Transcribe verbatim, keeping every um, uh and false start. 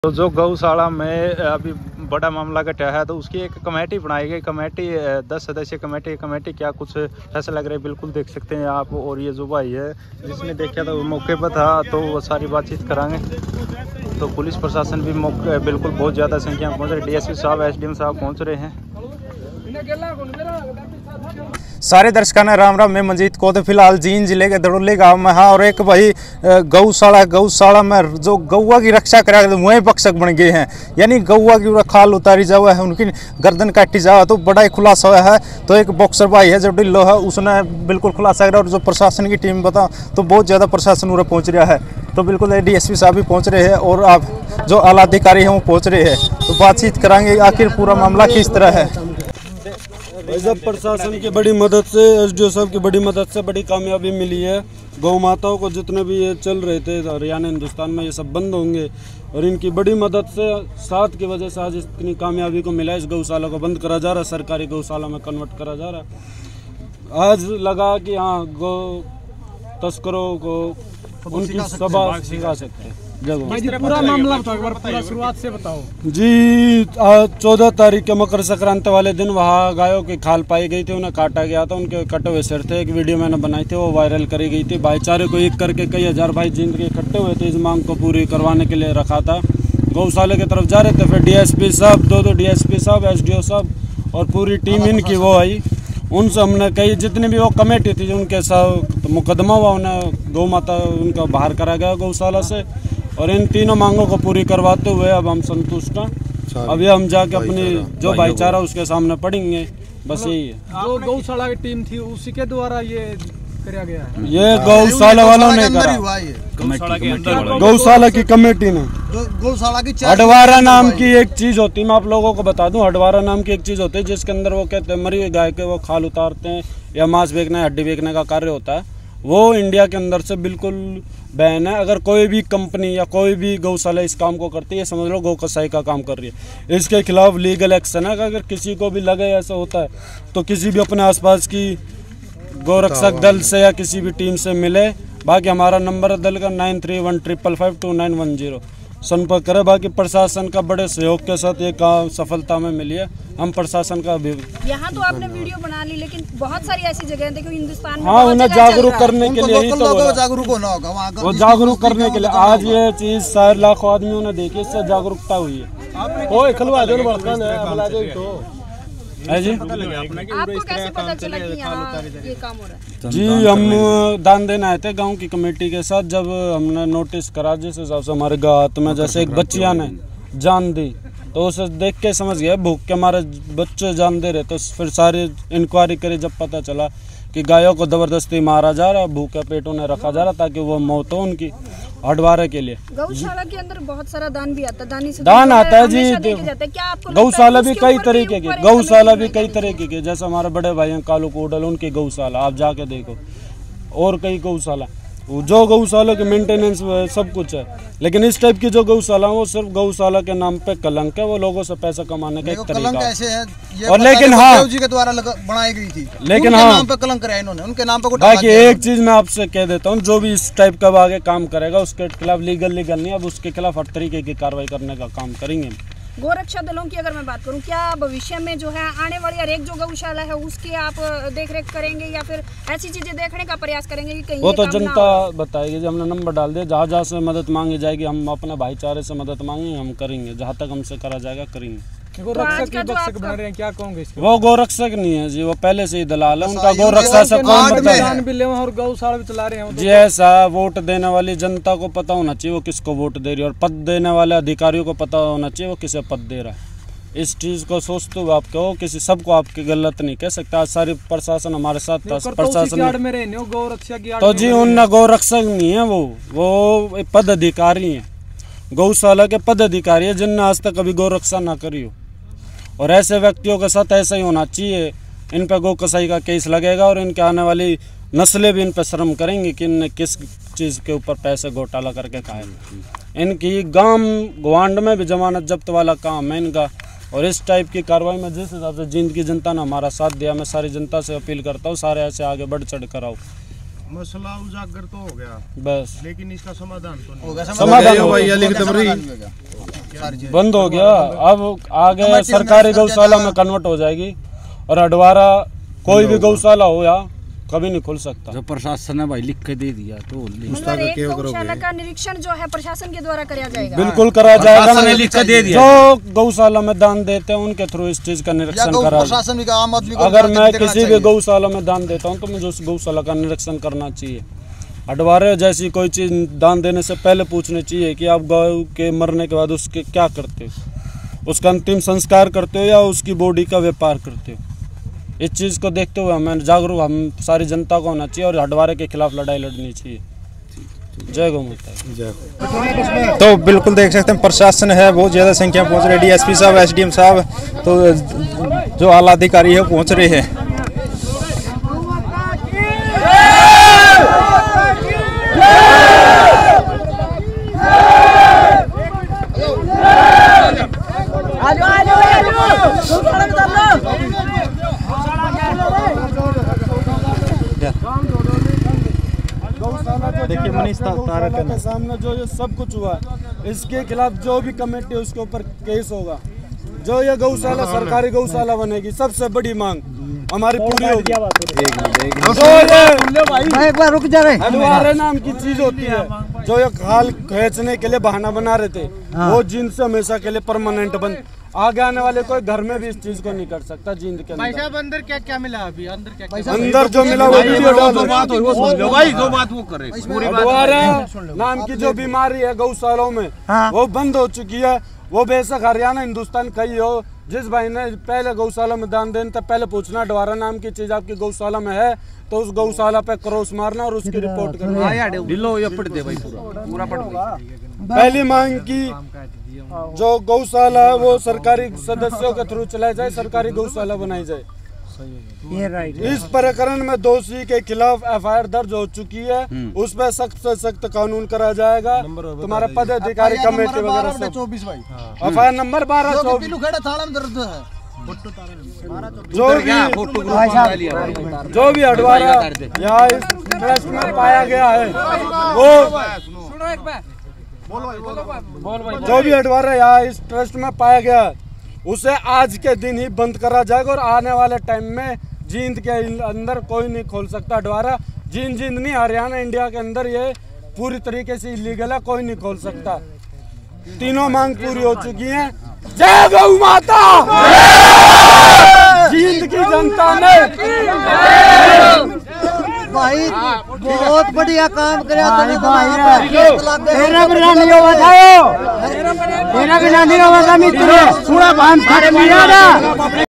तो जो गौशाला में अभी बड़ा मामला घटा है तो उसकी एक कमेटी बनाई गई। कमेटी दस सदस्यीय कमेटी कमेटी क्या कुछ ऐसा लग रहा है, बिल्कुल देख सकते हैं आप। और ये जो भाई है जिसने देखा था वो मौके पर था, तो वो सारी बातचीत कराएंगे। तो पुलिस प्रशासन भी मौके बिल्कुल बहुत ज़्यादा संख्या में पहुँच रही। डीएसपी साहब, एसडीएम साहब पहुँच रहे हैं। सारे दर्शकों ने राम राम। मैं मंजीत को तो फिलहाल जींद जिले के धड़ोली गांव में हाँ। और एक भाई गौशाला गौशाला में जो गौवा की रक्षा करा वही पक्षक बन गए हैं, यानी गौवा की खाल उतारी जावा है, उनकी गर्दन काटी जावा, तो बड़ा ही खुलासा हुआ है। तो एक बॉक्सर भाई है जो ढिल्लो है, उसने बिल्कुल खुलासा करा। और जो प्रशासन की टीम बता तो बहुत ज़्यादा प्रशासन उन्हें पहुँच रहा है। तो बिल्कुल डी एस पी साहब भी पहुँच रहे हैं और आप जो आला अधिकारी हैं वो पहुँच रहे हैं। तो बातचीत कराएंगे आखिर पूरा मामला किस तरह है। जब प्रशासन की बड़ी मदद से, एसडीओ साहब की बड़ी मदद से बड़ी कामयाबी मिली है। गौ माताओं को जितने भी ये चल रहे थे हरियाणा हिंदुस्तान में, ये सब बंद होंगे। और इनकी बड़ी मदद से, साथ की वजह से आज इतनी कामयाबी को मिला। इस गौशाला को बंद करा जा रहा है, सरकारी गौशाला में कन्वर्ट करा जा रहा है। आज लगा कि हाँ गौ तस्करों को उनकी सभा सिखा सकते हैं। पूरा मामला बताओ, एक बार पूरा शुरुआत से बताओ जी। चौदह तारीख के मकर संक्रांति वाले दिन वहाँ गायों की खाल पाई गई थी, उन्हें काटा गया था, उनके कटे हुए सिर थे। एक वीडियो मैंने बनाई थी, वो वायरल करी गई थी। भाईचारे को एक करके कई हजार भाई जिंद के इकट्ठे हुए थे, इस मांग को पूरी करवाने के लिए रखा था। गौशाले की तरफ जा रहे थे, फिर डीएसपी साहब, दो दो डीएसपी साहब, एसडीओ साहब और पूरी टीम इनकी वो आई। उनसे हमने कई जितनी भी वो कमेटी थी उनके साथ मुकदमा हुआ, उन्हें गौ माता उनका बाहर करा गया गौशाला से। और इन तीनों मांगों को पूरी करवाते हुए अब हम संतुष्ट हैं। अभी हम जाके अपनी जो भाईचारा उसके सामने पढ़ेंगे, बस यही है। जो गौशाला की टीम थी उसी के द्वारा ये कराया गया है। ये गौशाला वालों ने करा, गौशाला की कमेटी ने। गौशाला की हडवारा नाम की एक चीज होती है, मैं आप लोगों को बता दूं, हडवारा नाम की एक चीज होती है जिसके अंदर वो कहते हैं मरी हुई गाय के वो खाल उतारते हैं या मांस बेचना, हड्डी बेचने का कार्य होता है। वो इंडिया के अंदर से बिल्कुल बैन है। अगर कोई भी कंपनी या कोई भी गौशाला इस काम को करती है, समझ लो गौ कसाई का काम कर रही है। इसके खिलाफ लीगल एक्शन है। अगर किसी को भी लगे ऐसा होता है तो किसी भी अपने आसपास की गौरक्षक दल से या किसी भी टीम से मिले। बाकी हमारा नंबर है दल का nine three one triple five two nine one zero, संपर्क करें। बाकी प्रशासन का बड़े सहयोग के साथ ये काम सफलता में मिली है। हम प्रशासन का भी यहाँ तो आपने वीडियो बना ली, लेकिन बहुत सारी ऐसी जगह देखो हिंदुस्तान में। हाँ, उन्हें जागरूक करने के लिए ही तो जागरूक होना होगा वहाँ का, वो जागरूक करने के लिए आज ये चीज सारे लाखों आदमियों ने देखी, इससे जागरूकता हुई है। ओए खलवा दो बर्तन है, बुला दो तो है जी। आपको कैसे पता चला कि यहाँ ये काम हो रहा है? जी, हम दान देने आए थे गांव की कमेटी के साथ। जब हमने नोटिस करा जिस हिसाब से हमारे हाथ में जैसे एक बच्चिया ने जान दी, तो उसे देख के समझ गया भूख के हमारे बच्चे जान दे रहे। तो फिर सारी इंक्वायरी करी, जब पता चला कि गायों को जबरदस्ती मारा जा रहा, भूखे पेट उन्हें रखा जा रहा ताकि वो मौत हो उनकी हडवारे के लिए। गौशाला के अंदर बहुत सारा दान भी आता है, दानी से दान आता है जी। क्या आपको गौशाला भी कई तरीके की, गौशाला भी कई तरीके की, जैसे हमारे बड़े भाई हैं कालू कोडल, उनकी गौशाला आप जाके देखो। और कई गौशाला, जो गौशाला के मेंटेनेंस सब कुछ है। लेकिन इस टाइप की जो गौशाला वो सिर्फ गौशाला के नाम पे कलंक है, वो लोगों से पैसा कमाने का एक तरीका है। और लेकिन हाँ जी के द्वारा बनाई गई थी, लेकिन हाँ नाम पे कलंक कराया इन्होंने, उनके नाम पे। बाकी एक चीज मैं आपसे कह देता हूँ, जो भी इस टाइप का आगे काम करेगा उसके खिलाफ लीगल लीगल नहीं, अब उसके खिलाफ हर तरीके की कार्रवाई करने का काम करेंगे। गोरक्षा दलों की अगर मैं बात करूं, क्या भविष्य में जो है आने वाली हर एक जो गौशाला है उसकी आप देखरेख करेंगे या फिर ऐसी चीजें देखने का प्रयास करेंगे कि कहीं वो तो जनता बताएगी। जब हमने नंबर डाल दिया, जहाँ जहाँ से मदद मांगी जाएगी हम अपने भाईचारे से मदद मांगेंगे, हम करेंगे, जहाँ तक हमसे करा जाएगा करेंगे। गोरक्षक की बक्सक बना रहे हैं, क्या कहोगे इसको? वो गोरक्षक नहीं है जी, वो पहले से ही दलाल है। उनका गोरक्षा से कौन भी और गौशाला भी चला रहे हैं जी। ऐसा वोट देने वाली जनता को पता होना चाहिए वो किसको वोट दे रही है, और पद देने वाले अधिकारियों को पता होना चाहिए वो किसे पद दे रहा है। इस चीज को सोचते हुए आप कहो, किसी सबको आपकी गलत नहीं कह सकता। आज सारी प्रशासन हमारे साथ था, प्रशासन तो जी उन गौरक्षक नहीं है, वो वो पद अधिकारी है, गौशाला के पद अधिकारी है जिनने आज तक कभी गौरक्षा ना करी हो। और ऐसे व्यक्तियों के साथ ऐसा ही होना चाहिए। इन पर गौ कसाई का केस लगेगा और इनके आने वाली नस्लें भी इन पर शर्म करेंगी कि इनने किस चीज़ के ऊपर पैसे घोटाला करके खाए। इनकी गांव गवांड में भी जमानत जब्त वाला काम है इनका। और इस टाइप की कार्रवाई में जिस हिसाब से जींद की जनता ने हमारा साथ दिया, मैं सारी जनता से अपील करता हूँ सारे ऐसे आगे बढ़ चढ़ कर आओ। मसला उजागर तो हो गया बस, लेकिन इसका समाधान तो नहीं हो गया समाधान हो गया, गया, समाधान हो गया। बंद हो गया। अब आगे सरकारी गौशाला में कन्वर्ट हो जाएगी और अडवारा कोई भी गौशाला हो या कभी नहीं खुल सकता। जो प्रशासन ने भाई लिख के दे दिया तो मतलब एक गौशाला का निरीक्षण जो है प्रशासन के द्वारा कराया जाएगा। बिल्कुल करा जाएगा, प्रशासन ने लिख के दे दिया। जो गौशाला में दान देते हैं उनके थ्रू इस चीज का निरीक्षण करा। प्रशासन भी आम आदमी को अगर मैं किसी भी गौशाला में दान देता हूँ तो मुझे उस गौशाला का निरीक्षण करना चाहिए। अडवारे जैसी कोई चीज दान देने से पहले पूछनी चाहिए कि आप गौ के मरने के बाद उसके क्या करते हो, उसका अंतिम संस्कार करते हो या उसकी बॉडी का व्यापार करते हो। इस चीज़ को देखते हुए हमें जागरूक हम सारी जनता को होना चाहिए और हडवारे के खिलाफ लड़ाई लड़नी चाहिए। जय गौ माता। तो बिल्कुल देख सकते हैं प्रशासन है बहुत ज़्यादा संख्या पहुंच रही है। डीएसपी साहब, एसडीएम साहब, तो जो आला अधिकारी है पहुंच रहे हैं। देखिए मनीष तारक के सामने जो ये सब कुछ हुआ, इसके खिलाफ जो भी कमेटी है उसके ऊपर केस होगा। जो ये गौशाला सरकारी गौशाला बनेगी, सबसे बड़ी मांग हमारी पूरी होगी। एक बार रुक जा रहे अडवारे नाम की चीज होती है जो ये खाल खींचने के लिए बहाना बना रहे थे, वो जींद से हमेशा के लिए परमानेंट बंद। आगे आने वाले कोई घर में भी इस चीज को नहीं कर सकता। जींद के अंदर साहब अंदर क्या क्या मिला अभी? अंदर क्या क्या अंदर जो मिला वो वीडियो डालो। भाई जो बात वो करे अडवारे नाम की जो बीमारी है गौशालाओं में वो बंद हो चुकी है। वो बेशक हरियाणा हिंदुस्तान कहीं हो, जिस भाई ने पहले गौशाला में दान देने तब पहले पूछना अडवारा नाम की चीज आपकी गौशाला में है तो उस गौशाला पे क्रॉस मारना और उसकी रिपोर्ट करना। ढिलो ये पढ़ दे भाई पूरा पूरा पढ़ दे। पहली मांग की जो गौशाला है वो सरकारी सदस्यों के थ्रू चलाई जाए, सरकारी गौशाला बनाई जाए। ये राइट। इस प्रकरण में दोषी के खिलाफ एफ आई आर दर्ज हो चुकी है, उस पर सख्त से सख्त कानून करा जाएगा। तुम्हारा पद अधिकारी कमेटी वगैरह सब चौबीस भाई एफ आई आर नंबर बारह चौबीस जो भी जो भी अडवारा यहाँ इस ट्रस्ट में पाया गया है वो जो भी अडवारा यहाँ इस ट्रस्ट में पाया गया है उसे आज के दिन ही बंद करा जाएगा और आने वाले टाइम में जींद के अंदर कोई नहीं खोल सकता अडवारा। जींद जींद नहीं, हरियाणा इंडिया के अंदर ये पूरी तरीके से इलीगल है, कोई नहीं खोल सकता। तीनों मांग पूरी हो चुकी हैं। जय गौ माता। जींद की जनता ने भाई बहुत बढ़िया काम कराया। मित्र